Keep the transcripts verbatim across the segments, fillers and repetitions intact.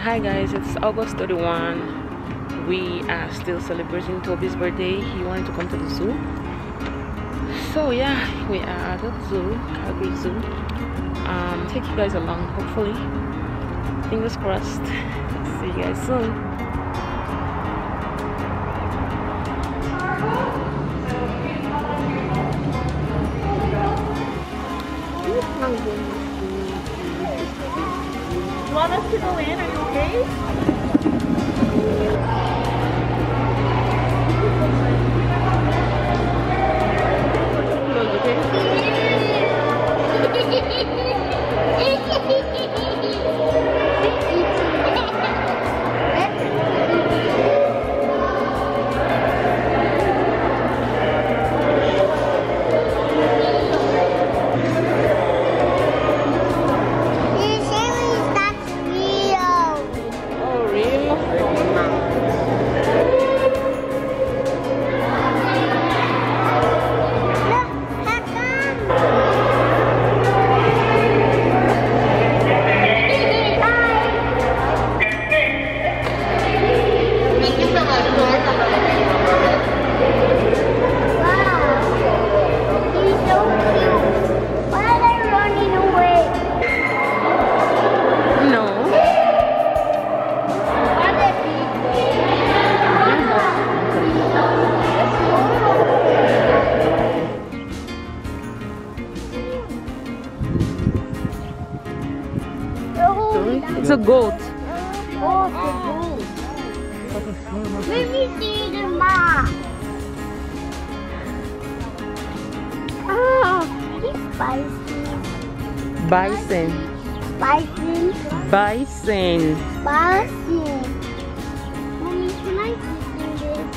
Hi guys, it's August thirty-first. We are still celebrating Toby's birthday. He wanted to come to the zoo. So yeah, we are at the zoo, Calgary Zoo. Um, take you guys along, hopefully. Fingers crossed. See you guys soon. You want us to go in? Are you okay? It's a goat. Oh, it's a goat. Let me see the map. Oh, it's bison. Bison. Bison. Bison. Bison. Mommy, can I see this?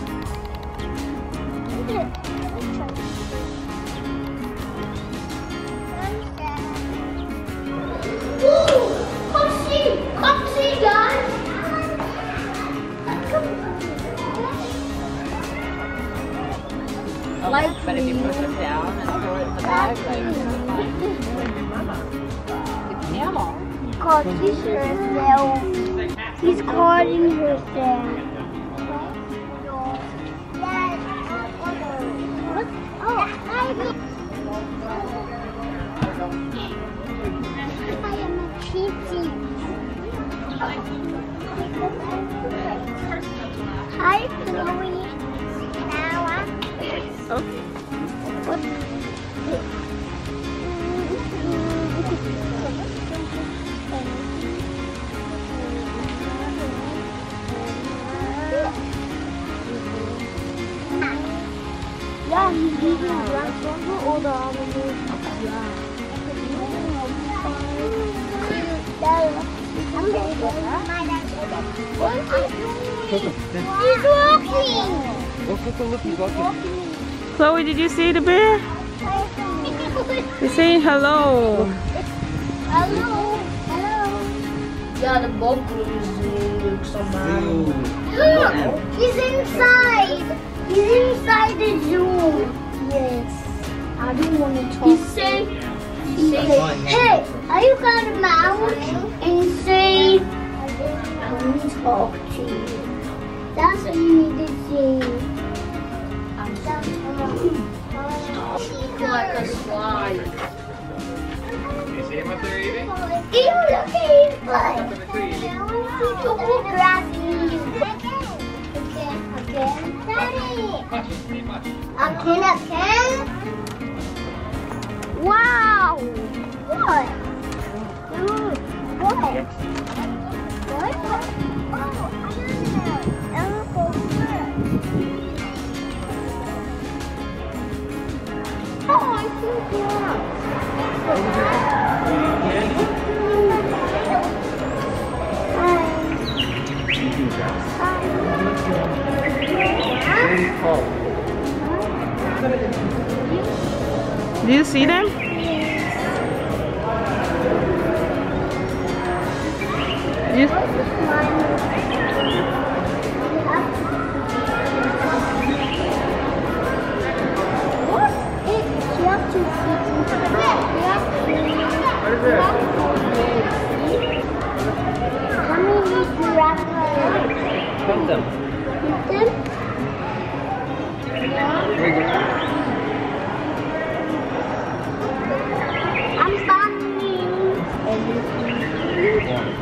Look at it. Come see, guys. Like, but if you push it down and throw it in the bag, like, the camel. Kwechis herself. He's calling herself. Oh, I am a kitty. Hi, Chloe. Okay. What? Yeah, he's eating grass or the other. Yeah. He's walking. He's walking. Chloe, did you see the bear? He's saying hello. Hello. Hello. Yeah, the bug looks so bad. Look, he's inside. He's inside the zoo. Yes. I don't want to talk. He said, he said, hey, are you going to mouth and say, I want to talk to you. That's what you need to say. Like a slide. You see him up there eating? Ew, look at his butt. Look at grass. Again, again. Daddy. Again, again. Wow. What? Dude, what? What? Oh, I don't know. Oh, I see Do you see them? You what? It just to see. Count them. Then, Here you go. I'm standing. One.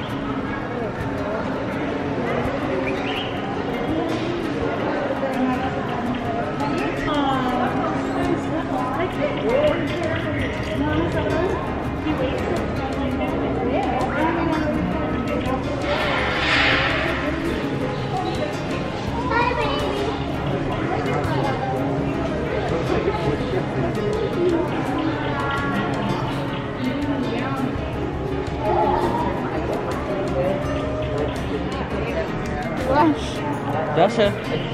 Hi, baby. Rush. Joshua.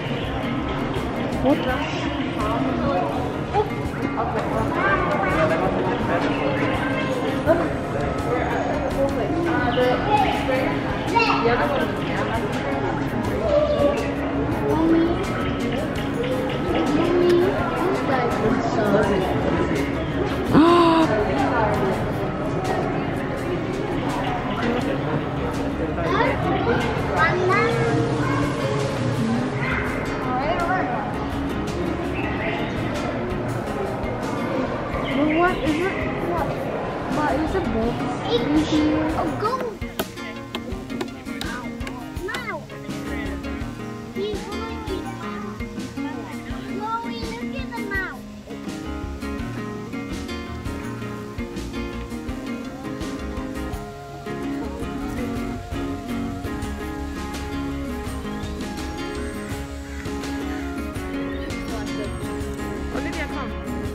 What is it? What? What is it, box? Oh, go! Now! He's going. Chloe, look at the mouth. Olivia, come.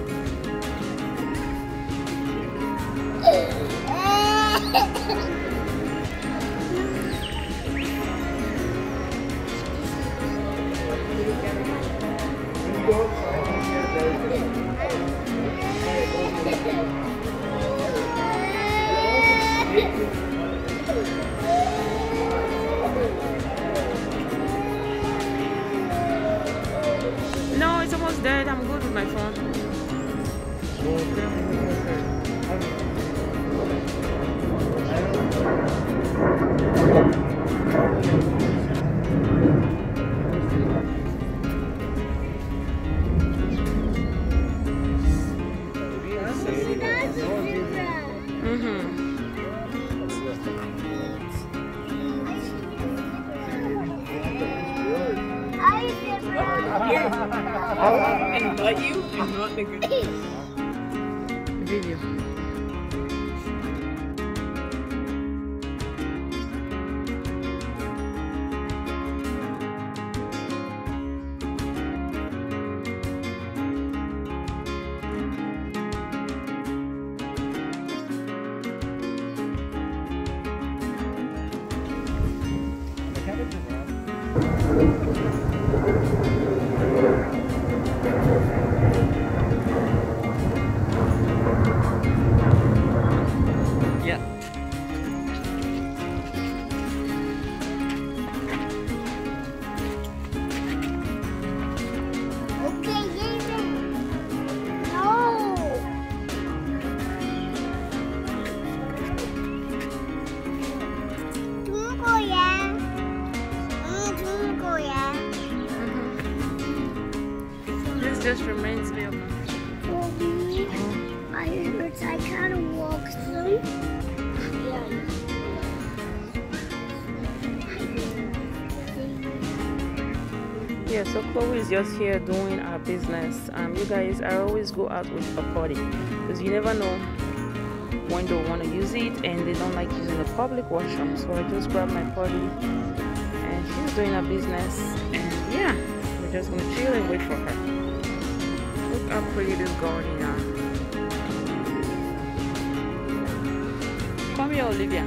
No, it's almost dead. I'm good with my phone. Mm-hmm. I invite you and not the good. Video. Yeah. Okay, David. No. Tunggu ya. Hmm, tunggu ya. This just reminds me of. Mommy, I hurt. I can't walk through. Yeah, so Chloe is just here doing our business. Um, you guys, I always go out with a potty because you never know when they want to use it, and they don't like using the public washroom. So I just grab my potty, and she's doing her business, and yeah, we're just gonna chill and wait for her. Look how pretty this garden is. Come here, Olivia.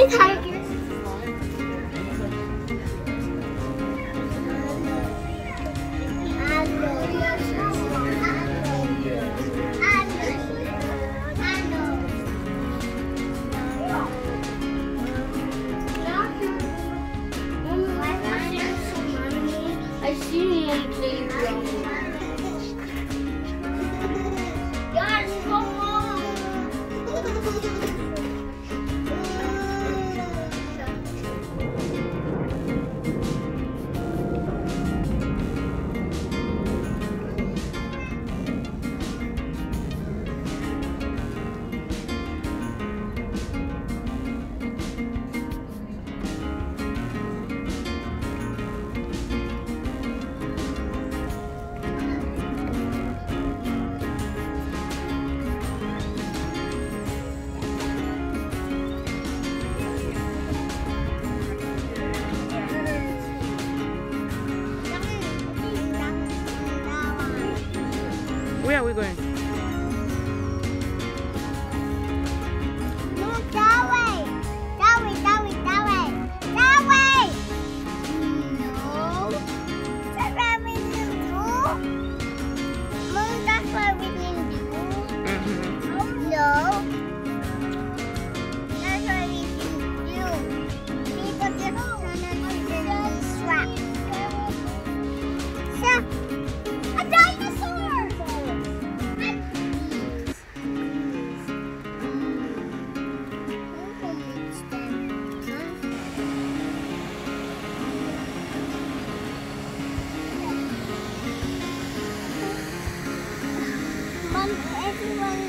Hi, Tiger. I see him playground. Guys, come on! Where are we going? No, that way. That way, that way, that way. That way. No. That's what we didn't do. Mom, that's what we didn't do. Mm-hmm. No. That's what we didn't do. People just turn on the swap. So, a dinosaur. Mom, everyone